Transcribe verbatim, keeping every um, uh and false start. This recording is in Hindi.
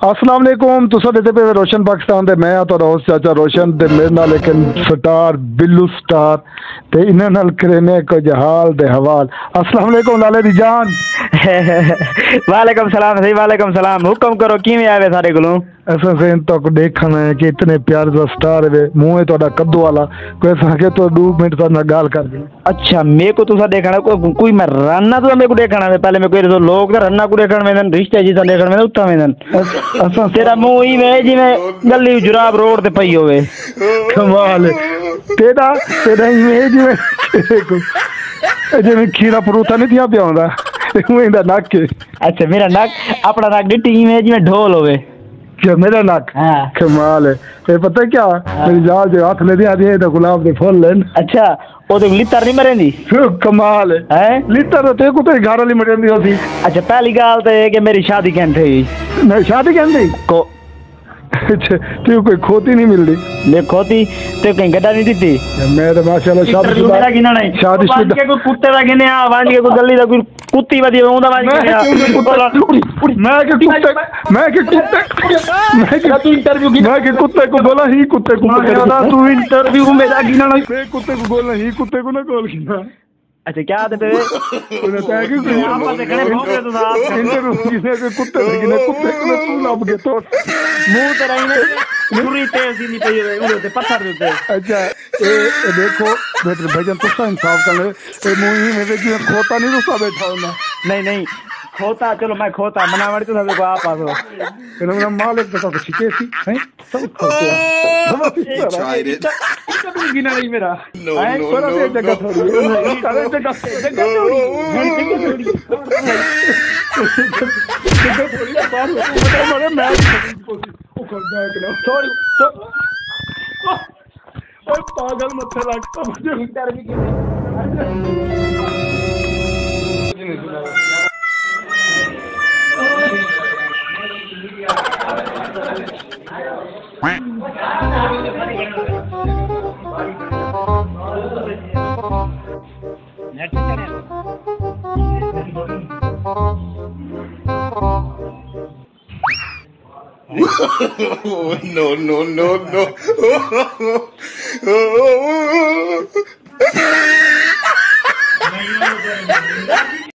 अस्सलाम वालेकुम। तुसा देते पे रोशन पाकिस्तान दे मैं तो होस्ट चाचा रोशन ते मेरे नाल लेकिन स्टार बिल्लू स्टार ते इन्हां नाल करेने कुछ हाल दे हवाल। अस्सलाम वालेकुम लाले दी जान। वालेकुम सलाम सही वालेकुम सलाम। हुक्म करो किवें आवे सारे कोलों। ऐसा सेन तो देखना है कि इतने प्यार दा स्टार है मुंह है तोड़ा कद्दू वाला कोई साके तो दो मिनट ता ना गाल कर दे। अच्छा मेरे को तुसा देखना को कोई मैं रन्ना तो मेरे को देखना है पहले मैं कोई तो लोग तो रन्ना को देखण में रिश्ते जी सा देखण में उठा में अच्छा तेरा मुंह ही में जिवें गली जुराब रोड ते पई होवे। कमाल है तेरा तेरा इमेज में जिवें खीरा परूथा नहीं थिया पिया होंदा मुंह दा नक। अच्छा मेरा नक अपना नक दी टीम है जिवें ढोल होवे। क्या मेरा नक? हाँ। कमाल है। ये पता है क्या? हाँ। मेरी जान जो हाथ ले दिया है तो गुलाब के फूल लेन। अच्छा वो तो लितर नहीं मरेंदी। कमाल है। हैं? लितर तो को तो घर वाली मरेंदी होती। अच्छा पहली गाल तो है कि मेरी शादी कहन थी। नहीं शादी कहन थी को अच्छा तो कोई खोती नहीं मिल रही। मैं खोती तो कहीं गड्ढा नहीं दी। मैं तो माशाल्लाह शादीशुदा शादीशुदा के कोई कुत्ते दा गिने आ वांज के कोई गली दा कोई कुत्ती वदी ओंदा वांज के मैं के कुत्ते मैं के कुत्ते मैं के तू इंटरव्यू की मैं के कुत्ते को बोला ही कुत्ते को बोला तू इंटरव्यू मेरा गिना नहीं। मैं कुत्ते को बोलना ही कुत्ते को ना कॉल किया। अच्छा क्या आदत है तूने तय कि कोई आपस से खड़े हो गए तो आप इंटरव्यू किने के कुत्ते से किने कुत्ते को तू लब के तो मुंह तेरा ही पूरी तेज ही नहीं पई है उड़े ते पत्थर देते। अच्छा ए देखो बेटे भजन तुसा इंसाफ कर ले ए मुंह ही में कि खोता नहीं तुसा बैठा होना। नहीं नहीं खोता चलो मैं खोता मना वाली तो सब को आप आसो फिर मेरा मालिक तो कुछ के सी हैं सब खोते सब गिना नहीं मेरा है पर ये जगह थोड़ी है करे जगह जगह थोड़ी जगह थोड़ी जगह थोड़ी बात मतलब मेरे मैं वो करदा है कि छोड़ ओए पागल मत लगता मुझे interview no, no, no, no.